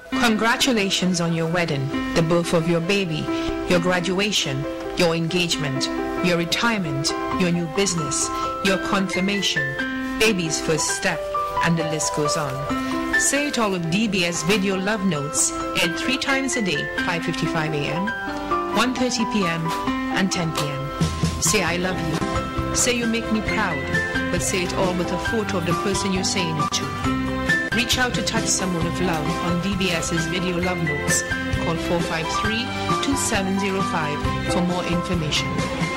Congratulations on your wedding, the birth of your baby, your graduation, your engagement, your retirement, your new business, your confirmation, baby's first step, and the list goes on. Say it all with DBS video love notes, aired 3 times a day, 5:55 a.m., 1:30 p.m., and 10 p.m. Say I love you. Say you make me proud, but say it all with a photo of the person you're saying it to. Reach out to touch someone with love on DBS's video love notes. Call 453-2705 for more information.